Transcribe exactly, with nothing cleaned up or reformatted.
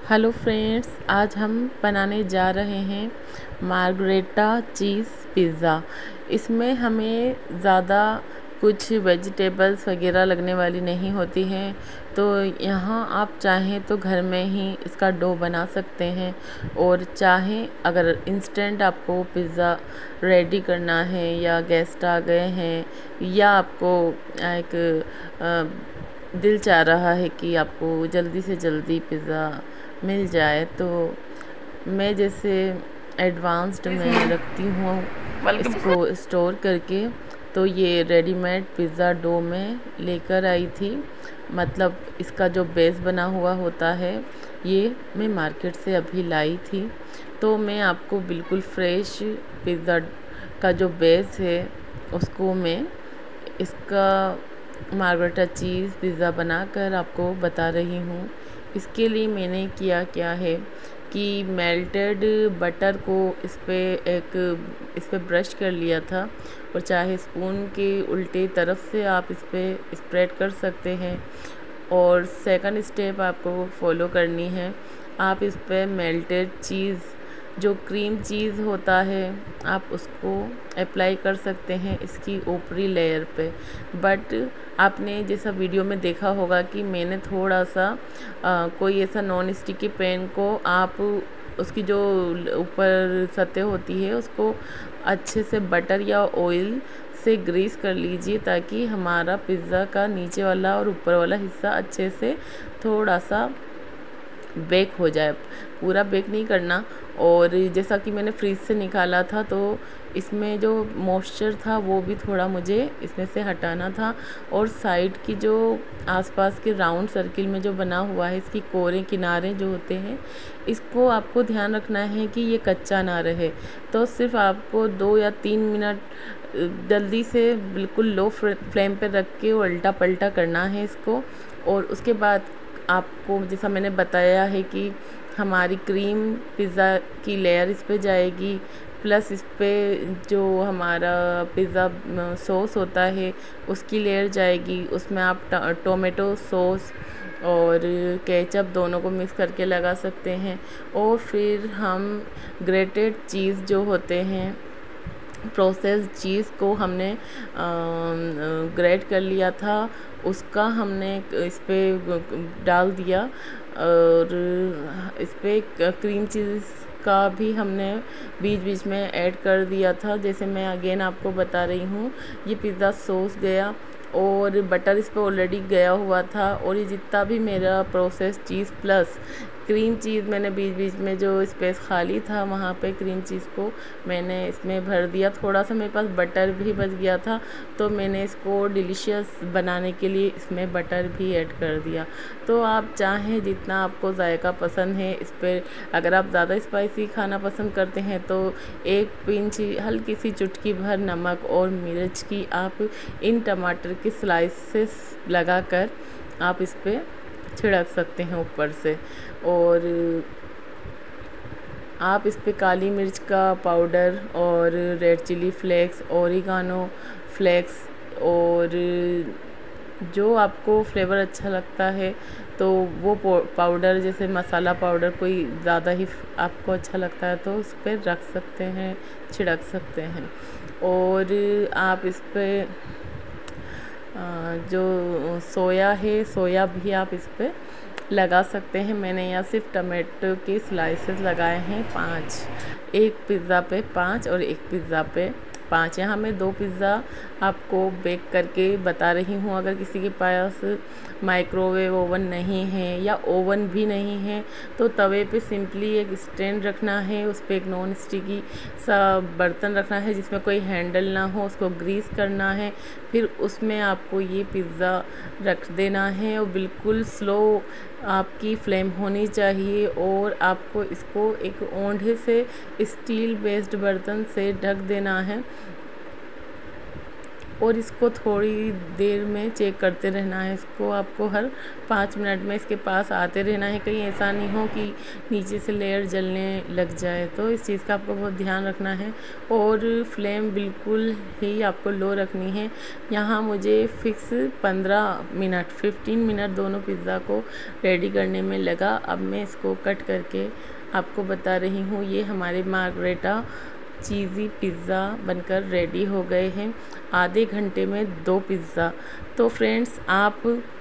Hello friends, आज हम बनाने जा रहे हैं मार्गरेटा चीज़ पिज़्ज़ा। इसमें हमें ज़्यादा कुछ वेजिटेबल्स वगैरह लगने वाली नहीं होती हैं, तो यहाँ आप चाहें तो घर में ही इसका डो बना सकते हैं। और चाहें अगर इंस्टेंट आपको पिज़्ज़ा रेडी करना है या गेस्ट आ गए हैं या आपको एक आ, दिल चाह रहा है कि आपको जल्दी से जल्दी पिज़्ज़ा मिल जाए, तो मैं जैसे एडवांस्ड में रखती हूँ इसको स्टोर करके। तो ये रेडीमेड पिज़्ज़ा डो में लेकर आई थी, मतलब इसका जो बेस बना हुआ होता है ये मैं मार्केट से अभी लाई थी। तो मैं आपको बिल्कुल फ्रेश पिज़्ज़ा का जो बेस है उसको मैं इसका मार्गरेटा चीज़ पिज़्ज़ा बनाकर आपको बता रही हूँ। इसके लिए मैंने किया क्या है कि मेल्टेड बटर को इस पे एक इस पे ब्रश कर लिया था, और चाहे स्पून के उल्टे तरफ से आप इस पे स्प्रेड कर सकते हैं। और सेकंड स्टेप आपको फॉलो करनी है, आप इस पे मेल्टेड चीज़ जो क्रीम चीज़ होता है आप उसको अप्लाई कर सकते हैं इसकी ऊपरी लेयर पे। बट आपने जैसा वीडियो में देखा होगा कि मैंने थोड़ा सा आ, कोई ऐसा नॉन स्टिकी पैन को आप उसकी जो ऊपर सतह होती है उसको अच्छे से बटर या ऑयल से ग्रीस कर लीजिए, ताकि हमारा पिज़्ज़ा का नीचे वाला और ऊपर वाला हिस्सा अच्छे से थोड़ा सा बेक हो जाए। पूरा बेक नहीं करना। और जैसा कि मैंने फ्रीज से निकाला था तो इसमें जो मॉइस्चर था वो भी थोड़ा मुझे इसमें से हटाना था। और साइड की जो आसपास के राउंड सर्किल में जो बना हुआ है इसकी कोरे किनारे जो होते हैं, इसको आपको ध्यान रखना है कि ये कच्चा ना रहे। तो सिर्फ आपको दो या तीन मिनट जल्दी से बिल्कुल लो फ्लेम पे रख के उल्टा पलटा करना है इसको। और उसके बाद आपको जैसा मैंने बताया है कि हमारी क्रीम पिज़्ज़ा की लेयर इस पे जाएगी, प्लस इस पे जो हमारा पिज़्ज़ा सॉस होता है उसकी लेयर जाएगी। उसमें आप टोमेटो सॉस और केचप दोनों को मिक्स करके लगा सकते हैं। और फिर हम ग्रेटेड चीज़ जो होते हैं, प्रोसेस चीज़ को हमने ग्रेट कर लिया था, उसका हमने इस पे डाल दिया। और इस पे क्रीम चीज़ का भी हमने बीच बीच में ऐड कर दिया था। जैसे मैं अगेन आपको बता रही हूँ, ये पिज़्ज़ा सॉस गया और बटर इस पे ऑलरेडी गया हुआ था। और ये जितना भी मेरा process cheese plus cream cheese मैंने बीच बीच में जो स्पेस खाली था वहाँ पे क्रीम चीज़ को मैंने इसमें भर दिया। थोड़ा सा मेरे पास बटर भी बच गया था, तो मैंने इसको डिलीशियस बनाने के लिए इसमें बटर भी ऐड कर दिया। तो आप चाहें जितना आपको जायका पसंद है इस पर, अगर आप ज़्यादा स्पाइसी खाना पसंद करते हैं तो एक पिंच हल्की सी चुटकी भर नमक और मिर्च की आप इन टमाटर की स्लाइसेस लगाकर आप इस पर छिड़क सकते हैं ऊपर से। और आप इस पे काली मिर्च का पाउडर और red chilli flakes, oregano flakes और जो आपको फ्लेवर अच्छा लगता है तो वो पाउडर, जैसे मसाला पाउडर कोई ज़्यादा ही आपको अच्छा लगता है तो उस पर रख सकते हैं, छिड़क सकते हैं। और आप इस पर जो सोया है सोया भी आप इस पर लगा सकते हैं। मैंने यहाँ सिर्फ टमाटो के स्लाइसेस लगाए हैं पाँच, एक पिज़्ज़ा पे पाँच और एक पिज़्ज़ा पे पाँच। यहाँ मैं दो पिज़्ज़ा आपको बेक करके बता रही हूँ। अगर किसी के पास माइक्रोवेव ओवन नहीं है या ओवन भी नहीं है तो तवे पे सिंपली एक स्टैंड रखना है, उस पर एक नॉन स्टिकी सा बर्तन रखना है जिसमें कोई हैंडल ना हो, उसको ग्रीस करना है। फिर उसमें आपको ये पिज़्ज़ा रख देना है और बिल्कुल स्लो आपकी फ्लेम होनी चाहिए। और आपको इसको एक ओंढे से स्टील बेस्ड बर्तन से ढक देना है। और इसको थोड़ी देर में चेक करते रहना है। इसको आपको हर पाँच मिनट में इसके पास आते रहना है, कहीं ऐसा नहीं हो कि नीचे से लेयर जलने लग जाए। तो इस चीज़ का आपको बहुत ध्यान रखना है और फ्लेम बिल्कुल ही आपको लो रखनी है। यहाँ मुझे फिक्स पंद्रह मिनट फिफ्टीन मिनट दोनों पिज़्ज़ा को रेडी करने में लगा। अब मैं इसको कट करके आपको बता रही हूँ। ये हमारे मार्गरेटा चीज़ी पिज़्ज़ा बनकर रेडी हो गए हैं, आधे घंटे में दो पिज़्ज़ा। तो फ्रेंड्स, आप